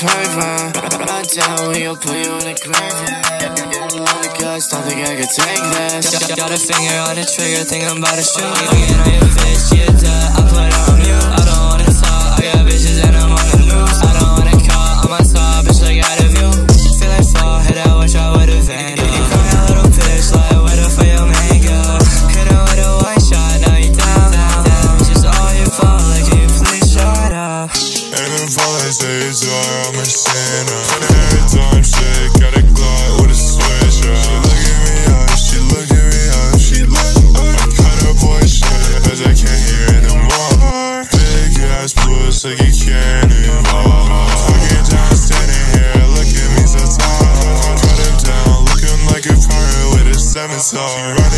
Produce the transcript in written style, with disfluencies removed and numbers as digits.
perfect. Right down, we'll put you in a grave. Don't think I could take this. Got a finger on the trigger, think I'm about to shoot. Looking at your bitch, yeah, duh, I put her on mute. I don't wanna talk, I got bitches and I'm on the loose. I don't wanna call, on my top, bitch, like out of view. Feel like fall, hit I wish I would've vanished. You call me a little bitch, like where the fuck your man go? Hit her with a white shot, now you down. It's just all your fault, like can you please shut up? And if all I say is I'm a sinner. Every time shit, got a glide with a switch, yeah. Like a cannonball. Fucking down, standing here, look at me so tall. Cut him down, looking like a pirate with a scimitar.